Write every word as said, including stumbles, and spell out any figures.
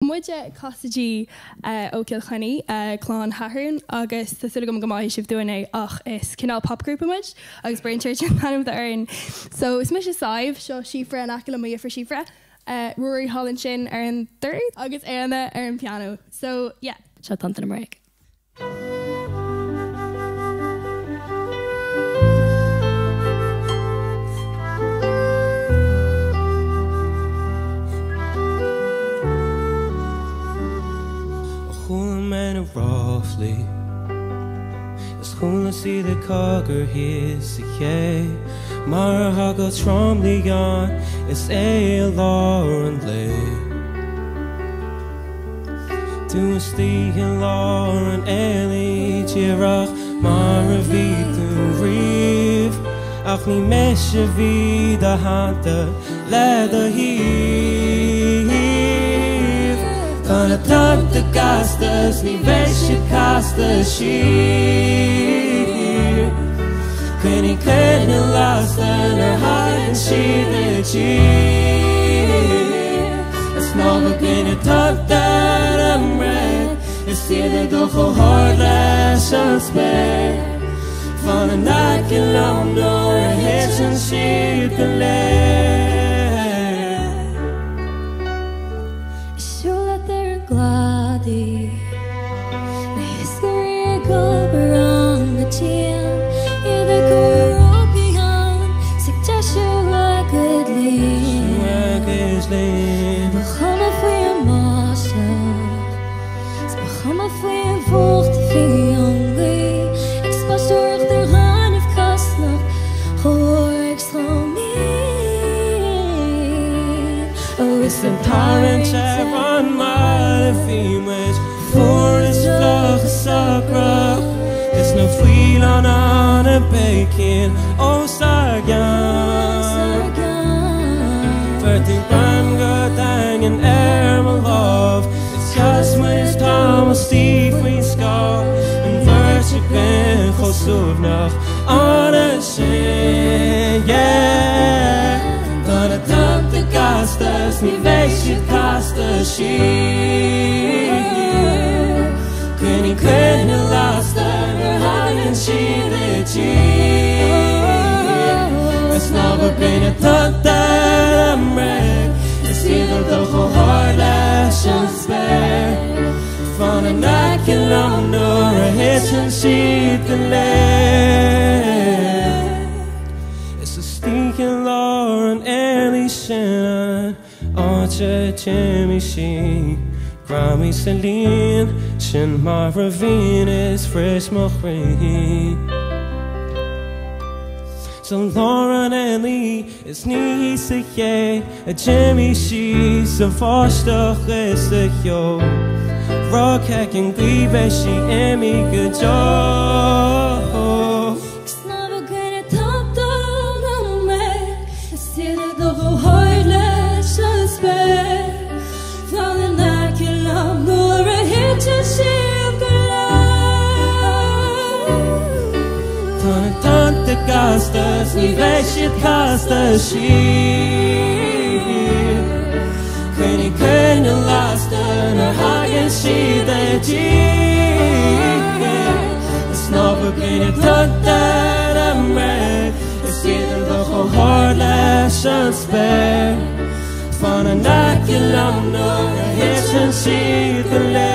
muide cossaidí ó Kilchenny Cuan Hathrún agus tá go gomáid sibh dúna ach is cinál popgrúpa muid agus Burnchurch an tanm de airn. So is mu sé saibh seo sifre an aci mu for sifre ruúí hallan sin ar an third agus éanna ar an piano. So yeah, seo Tonnta na Mraic. Roughly, it's cool to see the cogger his yeah. Mara Haga Tromley on, it's a Lauren Lay. To a Stiudio Lauren Ellie Girach, Mara Vitu Reeve. Ach ni meshe vida hanta, leather heave. Van het land de gastes, niet wees je kastes hier. Kun ik kunnen lasten, er haren schieden hier. Het is nog een kleine top dat hem red. Is hier de toch al hard les aan spel. Van een naakje lang door een hits en schieten leeg. Gladi, na history gober on the chin. Yeah, the European suggestion like good lean. We gaan af voor je master. We gaan af voor je vocht veel hungry. Ik spas zorg de hand of kast nog. Hoor ik stroom in. Oh, it's a torrent on my females. For this vlog is sakra. It's no feel on on a bacon. Oh, Sargan. Thirteen prime good dang and air my love. It's just my Thomas Steve we scar. And verse again, Khosov noch on a shin, yeah. Gonna dump the gastas, me vex je kastas hier. Kun ik kunnen lasten, er hangen schieden hier. Het nou we binnen tot dat I'm red. Is hier toch al hard les en spel. Van een naakje lang door een hits en schieten leeg. Is een stiekje Lauren Ellie Shannon. Archer Jimmy Sheen. Grammy Celine, Shin Mara Venus, Fresh Mochri. So Lauren Ellie is niet yeah. A Jimmy she's a varstig is the yo. Rock hacking gliebe she emi good job. Ik snap ook in het top dan mee. Het zit er toch al heartless en spel. Van de naakje lang door een hitje Van een tante gastes, niet wees je het gastes hier. Kun je kunnen lasten, er hangen schieden hier. Snap ik in het land dat hem red. Is hier dan toch al hard les aan spel. Van een naakje lang door een hits en schieten leeg.